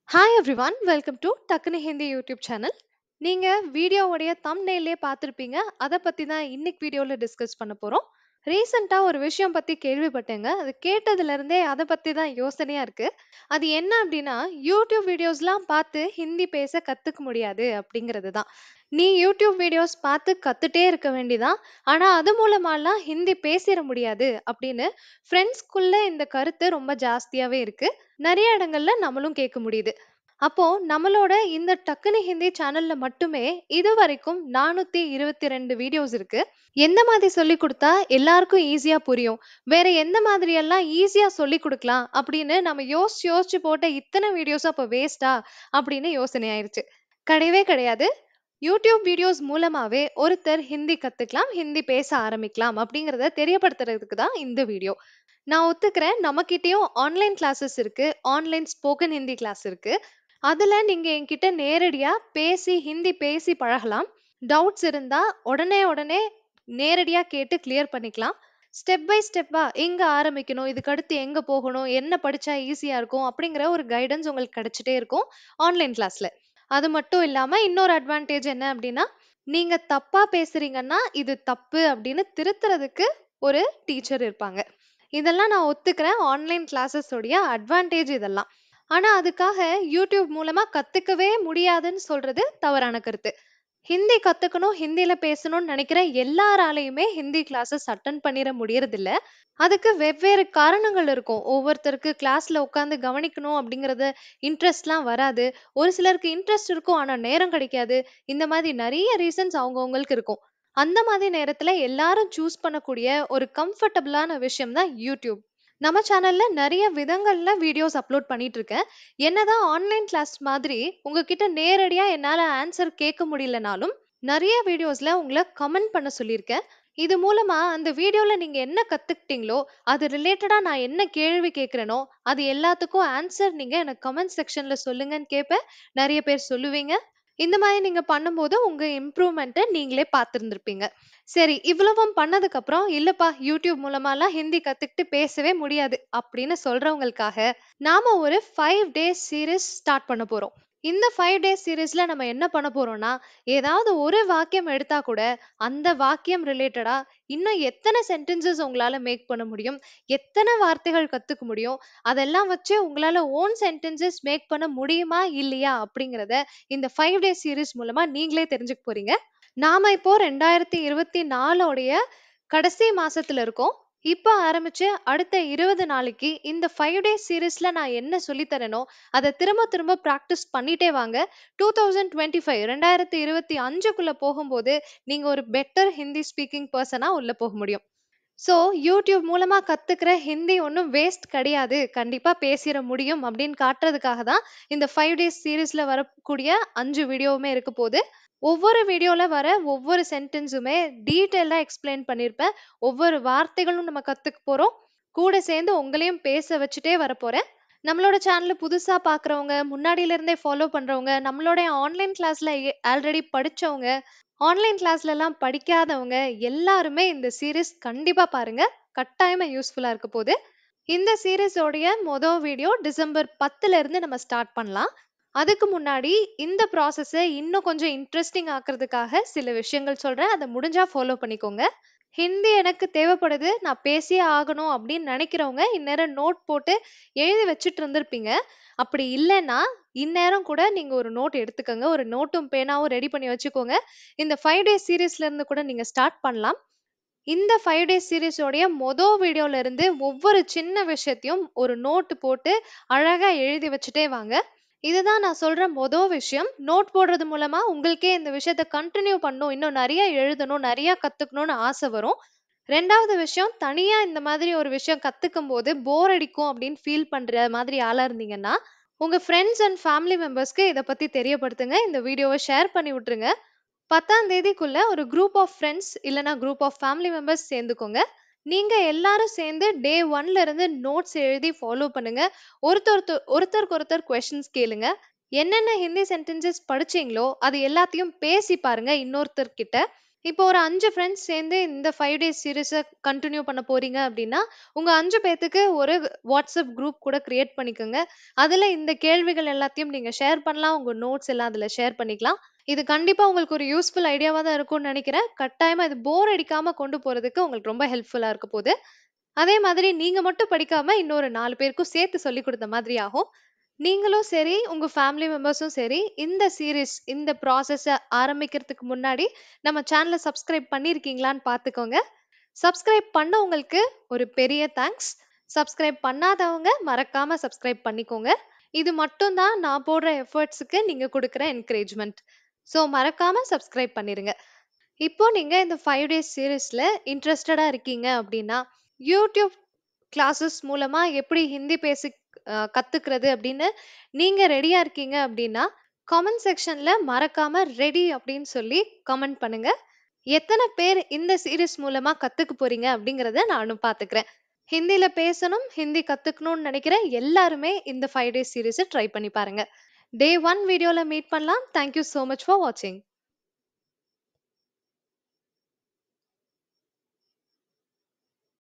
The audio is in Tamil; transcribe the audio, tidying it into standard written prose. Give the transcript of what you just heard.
ஹாய் எவ்ரிவன், வெல்கம் டு டக்குனு ஹிந்தி யூடியூப் சேனல். நீங்க வீடியோவுடைய தம்ப்நெயிலே பார்த்துருப்பீங்க. அதை பத்தி தான் இன்னைக்கு வீடியோல டிஸ்கஸ் பண்ண போறோம். ரீசெண்டா ஒரு விஷயம் பத்தி கேள்விப்பட்டேங்க. அது கேட்டதுல இருந்தே அதை பத்தி தான் யோசனையா இருக்கு. அது என்ன அப்படின்னா, யூடியூப் வீடியோஸ்லாம் பார்த்து ஹிந்தி பேச கத்துக்க முடியாது அப்படிங்கிறது தான். நீ யூடியூப் வீடியோஸ் பார்த்து கத்துட்டே இருக்க வேண்டிதான். ஆனா அது மூலமாலாம் ஹிந்தி பேசிட முடியாது அப்படின்னு ஃப்ரெண்ட்ஸ்குள்ள இந்த கருத்து ரொம்ப ஜாஸ்தியாவே இருக்கு. நிறைய இடங்கள்ல நம்மளும் கேட்க முடியுது. அப்போ நம்மளோட இந்த டக்குனு ஹிந்தி சேனல்ல மட்டுமே இதுவரைக்கும் 422 வீடியோஸ் இருக்கு. எந்த மாதிரி சொல்லிக் கொடுத்தா எல்லாருக்கும் ஈஸியா புரியும், வேற எந்த மாதிரி எல்லாம் ஈஸியா சொல்லிக் கொடுக்கலாம் அப்படின்னு நம்ம யோசிச்சு யோசிச்சு போட்ட இத்தனை வீடியோஸ் அப்ப வேஸ்டா அப்படின்னு யோசனை ஆயிருச்சு. கிடையவே கிடையாது. யூடியூப் வீடியோஸ் மூலமாவே ஒருத்தர் ஹிந்தி கத்துக்கலாம், ஹிந்தி பேச ஆரம்பிக்கலாம் அப்படிங்கறத தெரியப்படுத்துறதுக்கு தான் இந்த வீடியோ. நான் ஒத்துக்கிறேன், நம்மகிட்டயும் ஆன்லைன் கிளாஸஸ் இருக்கு, ஆன்லைன் ஸ்போக்கன் ஹிந்தி கிளாஸ் இருக்கு. அதுல நீங்க என்கிட்ட நேரடியா பேசி ஹிந்தி பேசி பழகலாம். டவுட்ஸ் இருந்தா உடனே உடனே நேரடியா கேட்டு கிளியர் பண்ணிக்கலாம். ஸ்டெப் பை ஸ்டெப்பா எங்க ஆரம்பிக்கணும், இதுக்கு அடுத்து எங்க போகணும், என்ன படிச்சா ஈஸியா இருக்கும் அப்படிங்கிற ஒரு கைடன்ஸ் உங்களுக்கு கிடைச்சிட்டே இருக்கும் ஆன்லைன் கிளாஸ்ல. அது மட்டும் இல்லாம இன்னொரு அட்வான்டேஜ் என்ன அப்படின்னா, நீங்க தப்பா பேசுறீங்கன்னா இது தப்பு அப்படின்னு திருத்துறதுக்கு ஒரு டீச்சர் இருப்பாங்க. இதெல்லாம் நான் ஒத்துக்கிறேன், ஆன்லைன் கிளாஸஸ் உடைய அட்வான்டேஜ் இதெல்லாம். ஆனா அதுக்காக யூடியூப் மூலமா கத்துக்கவே முடியாதுன்னு சொல்றது தவறான கருத்து. ஹிந்தி கத்துக்கணும், ஹிந்தில பேசணும்னு நினைக்கிற எல்லாராலையுமே ஹிந்தி கிளாஸஸ் அட்டெண்ட் பண்ணிட முடியறதில்ல. அதுக்கு வெவ்வேறு காரணங்கள் இருக்கும். ஒவ்வொருத்தருக்கு கிளாஸ்ல உட்காந்து கவனிக்கணும் அப்படிங்கறது இன்ட்ரெஸ்ட்லாம் வராது. ஒரு சிலருக்கு இன்ட்ரெஸ்ட் இருக்கும், ஆனா நேரம் கிடைக்காது. இந்த மாதிரி நிறைய ரீசன்ஸ் அவங்கவங்களுக்கு இருக்கும். அந்த மாதிரி நேரத்துல எல்லாரும் சூஸ் பண்ணக்கூடிய ஒரு கம்ஃபர்டபுளான விஷயம் தான் யூடியூப். நம்ம சேனல்ல நிறைய விதங்கள்ல வீடியோஸ் அப்லோட் பண்ணிட்டு இருக்கேன். என்னதான் ஆன்லைன் கிளாஸ் மாதிரி உங்ககிட்ட நேரடியா என்னால ஆன்சர் கேட்க முடியலனாலும் நிறைய வீடியோஸ்ல உங்களை கமெண்ட் பண்ண சொல்லியிருக்கேன். இது மூலமா அந்த வீடியோல நீங்க என்ன கத்துக்கிட்டீங்களோ, அது ரிலேட்டடா நான் என்ன கேள்வி கேட்கிறேனோ அது எல்லாத்துக்கும் ஆன்சர் நீங்க எனக்கு கமெண்ட் செக்ஷன்ல சொல்லுங்கன்னு கேட்பேன். நிறைய பேர் சொல்லுவீங்க. இந்த மாதிரி நீங்க பண்ணும்போது உங்க இம்ப்ரூவ்மெண்ட்டை நீங்களே பார்த்திருந்திருப்பீங்க. சரி, இவ்வளவும் பண்ணதுக்கு அப்புறம் இல்லப்பா யூடியூப் மூலமாலாம் ஹிந்தி கத்துக்கிட்டு பேசவே முடியாது அப்படின்னு சொல்றவங்களுக்காக நாம ஒரு 5 டேஸ் சீரிஸ் ஸ்டார்ட் பண்ண போறோம். இந்த 5 டேஸ் சீரிஸ்ல நம்ம என்ன பண்ண போறோம்னா, ஏதாவது ஒரு வாக்கியம் எடுத்தா கூட அந்த வாக்கியம் ரிலேட்டடா இன்னும் எத்தனை சென்டென்சஸ் உங்களால மேக் பண்ண முடியும், எத்தனை வார்த்தைகள் கத்துக்க முடியும், அதெல்லாம் வச்சு உங்களால ஓன் சென்டென்சஸ் மேக் பண்ண முடியுமா இல்லையா அப்படிங்கறத இந்த 5 டேஸ் சீரிஸ் மூலமா நீங்களே தெரிஞ்சுக்க போறீங்க. நாம இப்போ 2024 கடைசி மாசத்துல இருக்கோம். இப்ப ஆரம்பிச்சு அடுத்த 20 நாளைக்கு இந்த 5 டேஸ் சீரிஸ்ல நான் என்ன சொல்லித் தரேனோ அதை திரும்ப திரும்ப பிராக்டிஸ் பண்ணிட்டே வாங்க. 2025 போகும்போது நீங்க ஒரு பெட்டர் ஹிந்தி ஸ்பீக்கிங் பர்சனா உள்ள போக முடியும். ஸோ யூடியூப் மூலமா கத்துக்கிற ஹிந்தி ஒன்றும் வேஸ்ட் கிடையாது, கண்டிப்பா பேசிட முடியும் அப்படின்னு காட்டுறதுக்காக தான் இந்த 5 டேஸ் சீரீஸ்ல வரக்கூடிய 5 வீடியோவுமே இருக்க போகுது. ஒவ்வொரு வீடியோல வர ஒவ்வொரு சென்டென்ஸுமே டீட்டெயிலா எக்ஸ்பிளைன் பண்ணியிருப்பேன். ஒவ்வொரு வார்த்தைகளும் நம்ம கத்துக்க போறோம். கூட சேர்ந்து உங்களையும் பேச வச்சுட்டே வரப்போறேன். நம்மளோட சேனல் புதுசா பார்க்குறவங்க, முன்னாடியில இருந்தே ஃபாலோ பண்றவங்க, நம்மளோட ஆன்லைன் கிளாஸ்ல ஆல்ரெடி படிச்சவங்க, ஆன்லைன் கிளாஸ்ல எல்லாம் படிக்காதவங்க எல்லாருமே இந்த சீரிஸ் கண்டிப்பா பாருங்க. கட்டாயமா யூஸ்ஃபுல்லா இருக்க போகுது. இந்த சீரிஸோடைய மொதல் வீடியோ டிசம்பர் 10ல இருந்து நம்ம ஸ்டார்ட் பண்ணலாம். அதுக்கு முன்னாடி இந்த ப்ராசஸை இன்னும் கொஞ்சம் இன்ட்ரெஸ்டிங் ஆக்குறதுக்காக சில விஷயங்கள் சொல்றேன். அதை முடிஞ்சா ஃபாலோ பண்ணிக்கோங்க. ஹிந்தி எனக்கு தேவைப்படுது, நான் பேசியே ஆகணும் அப்படின்னு நினைக்கிறவங்க இந்நேரம் நோட் போட்டு எழுதி வச்சுட்டு இருந்திருப்பீங்க. அப்படி இல்லைன்னா இந்நேரம் கூட நீங்க ஒரு நோட் எடுத்துக்கோங்க, ஒரு நோட்டும் பேனாவும் ரெடி பண்ணி வச்சுக்கோங்க. இந்த 5 டேஸ் சீரீஸ்ல இருந்து கூட நீங்க ஸ்டார்ட் பண்ணலாம். இந்த 5 டேஸ் சீரீஸோடைய மொதல் வீடியோல இருந்து ஒவ்வொரு சின்ன விஷயத்தையும் ஒரு நோட் போட்டு அழகா எழுதி வச்சுட்டே வாங்க. இதுதான் நான் சொல்ற மொதல் விஷயம். நோட் போடுறது மூலமா உங்களுக்கே இந்த விஷயத்த கண்டினியூ பண்ணணும், இன்னும் நிறைய எழுதணும், நிறைய கத்துக்கணும்னு ஆசை வரும். 2வது விஷயம், தனியா இந்த மாதிரி ஒரு விஷயம் கத்துக்கும் போது போர் அடிக்கும் அப்படின்னு ஃபீல் பண்ற மாதிரி ஆளா இருந்தீங்கன்னா, உங்க ஃப்ரெண்ட்ஸ் அண்ட் ஃபேமிலி மெம்பர்ஸ்க்கு இதை பத்தி தெரியப்படுத்துங்க. இந்த வீடியோவை ஷேர் பண்ணி விட்டுருங்க. 10ஆம் தேதிக்குள்ள ஒரு குரூப் ஆஃப் ஃப்ரெண்ட்ஸ் இல்லனா குரூப் ஆஃப் ஃபேமிலி மெம்பர்ஸ் சேர்ந்துக்கோங்க. நீங்க எல்லாரும் சேர்ந்து டே 1ல இருந்து நோட்ஸ் எழுதி ஃபாலோ பண்ணுங்க. ஒருத்தருக்கு ஒருத்தர் கொஸ்டின்ஸ் கேளுங்க. என்னென்ன ஹிந்தி சென்டென்சஸ் படிச்சீங்களோ அது எல்லாத்தையும் பேசி பாருங்க இன்னொருத்தர் கிட்ட. இப்போ ஒரு 5 ஃப்ரெண்ட்ஸ் சேர்ந்து இந்த 5 டேஸ் சீரிஸ கன்டின்யூ பண்ண போறீங்க அப்டின்னா, உங்க 5 பேத்துக்கு ஒரு WhatsApp குரூப் கூட கிரியேட் பண்ணிக்கோங்க. அதுல இந்த கேள்விகள் எல்லாத்தையும் நீங்க ஷேர் பண்ணலாம். உங்க நோட்ஸ் எல்லாம் அதுல ஷேர் பண்ணிக்கலாம். இது கண்டிப்பா உங்களுக்கு ஒரு யூஸ்ஃபுல் ஐடியாவா தான் இருக்கும்னு நெனைக்கிறேன். கட்டாயமா இது போர் அடிக்காம கொண்டு போறதுக்கு உங்களுக்கு ரொம்ப ஹெல்ப்ஃபுல்லா இருக்க போது. அதே மாதிரி நீங்க மட்டும் படிக்காம இன்னொரு 4 பேருக்கும் சேர்த்து சொல்லிக் குடுத்த மாதிரி ஆகும். நீங்களும் சரி, உங்க ஃபேமிலி மெம்பர்ஸும் சரி, இந்த சீரிஸ், இந்த ப்ராசஸ ஆரம்பிக்கிறதுக்கு முன்னாடி நம்ம சேனல சப்ஸ்கிரைப் பண்ணியிருக்கீங்களான்னு பார்த்துக்கோங்க. சப்ஸ்கிரைப் பண்ணவங்களுக்கு ஒரு பெரிய தேங்க்ஸ். சப்ஸ்கிரைப் பண்ணாதவங்க மறக்காம சப்ஸ்கிரைப் பண்ணிக்கோங்க. இது மட்டும் தான் நான் போடுற எஃபர்ட்ஸ்க்கு நீங்க குடுக்குற என்கரேஜ்மென்ட். ஸோ மறக்காம சப்ஸ்கிரைப் பண்ணிருங்க. இப்போ நீங்க இந்த 5 டேஸ் சீரிஸ்ல இன்ட்ரஸ்டடா இருக்கீங்க அப்படின்னா, யூடியூப் கிளாஸஸ் மூலமா எப்படி ஹிந்தி பேசிக் கத்துக்கிறது அப்படின்னு நீங்க ரெடியா இருக்கீங்க அப்படின்னா, காமெண்ட் செக்ஷன்ல மறக்காம ரெடி அப்படின்னு சொல்லி கமெண்ட் பண்ணுங்க. எத்தன பேர் இந்த சீரிஸ் மூலமா கத்துக்க போறீங்க அப்படிங்கிறத நானும் பார்த்துக்கிறேன். ஹிந்தில பேசணும், ஹிந்தி கத்துக்கணும்னு நினைக்கிற எல்லாருமே இந்த 5 டேஸ் சீரிஸ ட்ரை பண்ணி பாருங்க. டே 1 வீடியோல மீட் பண்ணலாம். Thank you so much for வாட்சிங்.